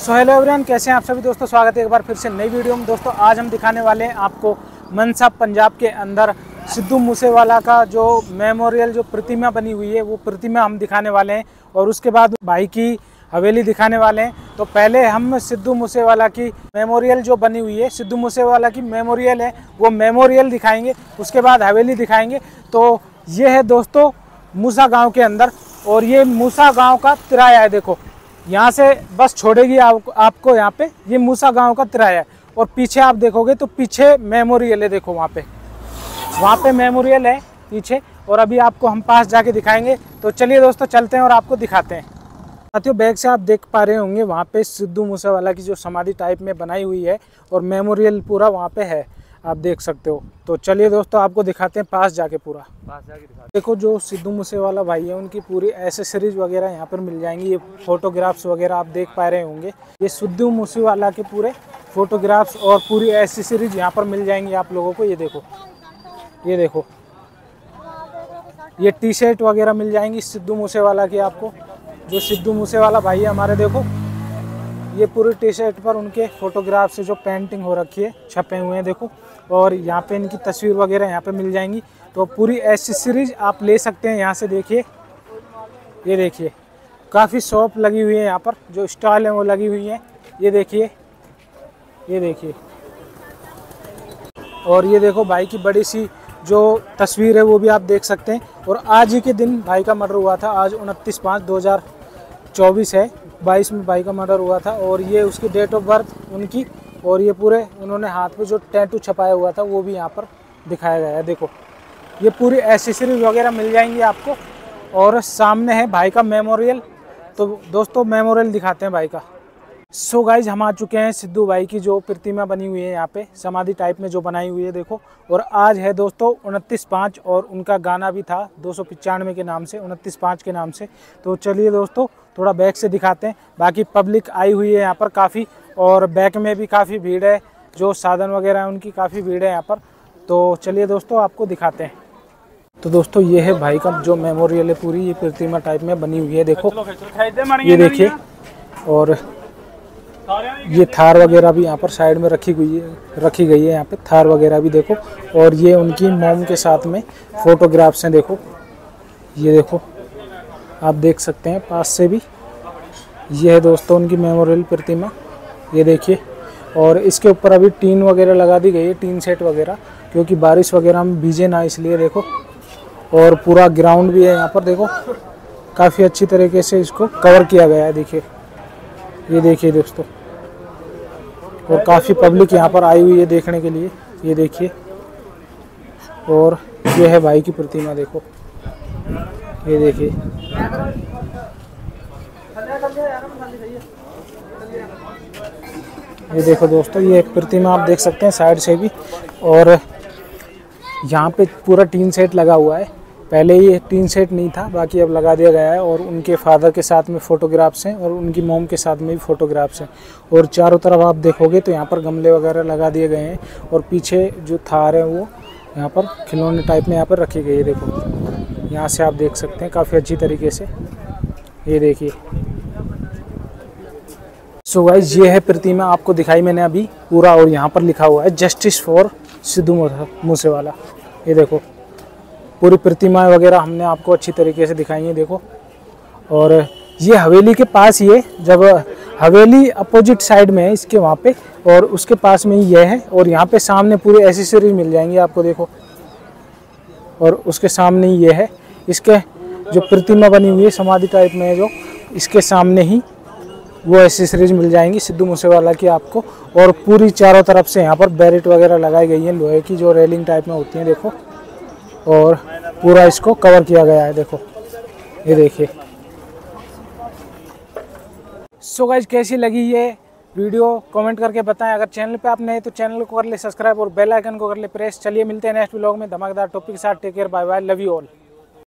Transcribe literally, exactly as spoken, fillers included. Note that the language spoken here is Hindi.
सो हेलो एवरीवन, कैसे हैं आप सभी दोस्तों। स्वागत है एक बार फिर से नई वीडियो में। दोस्तों आज हम दिखाने वाले हैं आपको मनसा पंजाब के अंदर सिद्धू मूसेवाला का जो मेमोरियल जो प्रतिमा बनी हुई है वो प्रतिमा हम दिखाने वाले हैं और उसके बाद भाई की हवेली दिखाने वाले हैं। तो पहले हम सिद्धू मूसेवाला की मेमोरियल जो बनी हुई है, सिद्धू मूसेवाला की मेमोरियल है, वो मेमोरियल दिखाएंगे, उसके बाद हवेली दिखाएंगे। तो ये है दोस्तों मूसा गांव के अंदर, और ये मूसा गांव का तिराया है। देखो यहाँ से बस छोड़ेगी आप, आपको यहाँ पे, ये मूसा गांव का तिराया है। और पीछे आप देखोगे तो पीछे मेमोरियल है। देखो वहाँ पे वहाँ पे मेमोरियल है पीछे, और अभी आपको हम पास जाके दिखाएंगे। तो चलिए दोस्तों चलते हैं और आपको दिखाते हैं। साथियों बैक से आप देख पा रहे होंगे वहाँ पे सिद्धू मूसेवाला की जो समाधि टाइप में बनाई हुई है और मेमोरियल पूरा वहाँ पे है, आप देख सकते हो। तो चलिए दोस्तों आपको दिखाते हैं पास जाके, पूरा पास जाके दिखाते हैं। देखो जो सिद्धू मूसेवाला भाई है उनकी पूरी एसेसरीज वगैरह यहाँ पर मिल जाएंगी। ये फोटोग्राफ्स वगैरह आप देख पा रहे होंगे, ये सिद्धू मूसेवाला के पूरे फोटोग्राफ्स और पूरी एसेसरीज यहाँ पर मिल जाएंगी आप लोगों को। ये देखो ये देखो ये टी शर्ट वगैरह मिल जाएंगी सिद्धू मूसेवाला की आपको। जो सिद्धू मूसेवाला भाई है हमारे, देखो ये पूरी टी शर्ट पर उनके फोटोग्राफ से जो पेंटिंग हो रखी है छपे हुए हैं देखो। और यहाँ पे इनकी तस्वीर वगैरह यहाँ पे मिल जाएंगी। तो पूरी एसेसरीज आप ले सकते हैं यहाँ से। देखिए ये देखिए काफ़ी शॉप लगी हुई है यहाँ पर, जो स्टॉल है वो लगी हुई है। ये देखिए ये देखिए और ये देखो भाई की बड़ी सी जो तस्वीर है वो भी आप देख सकते हैं। और आज ही के दिन भाई का मर्डर हुआ था, आज उनतीस पाँच दो हज़ार चौबीस है, बाईस में भाई का मर्डर हुआ था। और ये उसकी डेट ऑफ बर्थ उनकी, और ये पूरे उन्होंने हाथ पे जो टैटू छपाया हुआ था वो भी यहाँ पर दिखाया गया है। देखो ये पूरी एसेसरीज वगैरह मिल जाएंगी आपको। और सामने है भाई का मेमोरियल। तो दोस्तों मेमोरियल दिखाते हैं भाई का। सो गाइज हम आ चुके हैं सिद्धू भाई की जो प्रतिमा बनी हुई है यहाँ पे समाधि टाइप में जो बनाई हुई है देखो। और आज है दोस्तों उनतीस पाँच, और उनका गाना भी था दो सौ पचानवे के नाम से, उनतीस पाँच के नाम से। तो चलिए दोस्तों थोड़ा बैक से दिखाते हैं। बाकी पब्लिक आई हुई है यहाँ पर काफ़ी, और बैक में भी काफ़ी भीड़ है, जो साधन वगैरह है उनकी काफ़ी भीड़ है यहाँ पर। तो चलिए दोस्तों आपको दिखाते हैं। तो दोस्तों ये है भाई का जो मेमोरियल है, पूरी ये प्रतिमा टाइप में बनी हुई है देखो। ये देखिए, और ये थार वगैरह भी यहाँ पर साइड में रखी गई है रखी गई है यहाँ पे थार वगैरह भी देखो। और ये उनकी मॉम के साथ में फोटोग्राफ्स हैं देखो। ये देखो आप देख सकते हैं पास से भी। ये है दोस्तों उनकी मेमोरियल प्रतिमा, ये देखिए। और इसके ऊपर अभी टीन वगैरह लगा दी गई है, टीन सेट वगैरह, क्योंकि बारिश वगैरह में भीजे ना इसलिए देखो। और पूरा ग्राउंड भी है यहाँ पर देखो, काफ़ी अच्छी तरीके से इसको कवर किया गया है। देखिए ये देखिए दोस्तों, और काफ़ी पब्लिक यहाँ पर आई हुई है देखने के लिए। ये देखिए, और ये है भाई की प्रतिमा देखो। ये देखिए ये देखो दोस्तों, ये एक प्रतिमा आप देख सकते हैं साइड से भी। और यहाँ पे पूरा टीन सेट लगा हुआ है, पहले ये टीन सेट नहीं था, बाकी अब लगा दिया गया है। और उनके फादर के साथ में फ़ोटोग्राफ्स हैं, और उनकी मोम के साथ में भी फ़ोटोग्राफ्स हैं। और चारों तरफ आप देखोगे तो यहाँ पर गमले वगैरह लगा दिए गए हैं। और पीछे जो थार है वो यहाँ पर खिलौने टाइप में यहाँ पर रखी गई है देखो। यहाँ से आप देख सकते हैं काफ़ी अच्छी तरीके से। ये देखिए सो गाइस ये है प्रतिमा, आपको दिखाई मैंने अभी पूरा। और यहाँ पर लिखा हुआ है जस्टिस फॉर सिद्धू मूसेवाला। ये देखो पूरी प्रतिमाएं वगैरह हमने आपको अच्छी तरीके से दिखाई है देखो। और ये हवेली के पास ही है, जब हवेली अपोजिट साइड में है इसके वहाँ पे, और उसके पास में ही ये है। और यहाँ पे सामने पूरी एसेसरीज मिल जाएंगी आपको देखो। और उसके सामने ही ये है, इसके जो प्रतिमा बनी हुई है समाधि टाइप में है जो, इसके सामने ही वो एसेसरीज मिल जाएंगी सिद्धू मूसेवाला की आपको। और पूरी चारों तरफ से यहाँ पर बैरिट वगैरह लगाई गई है लोहे की, जो रेलिंग टाइप में होती है देखो। और पूरा इसको कवर किया गया है देखो। ये देखिए सो गाइस कैसी लगी ये वीडियो कमेंट करके बताएं। अगर चैनल पे आप नए तो चैनल को कर ले सब्सक्राइब और बेल आइकन को कर ले प्रेस। चलिए मिलते हैं नेक्स्ट व्लॉग में धमाकेदार टॉपिक के साथ। Take care, bye bye, love you all.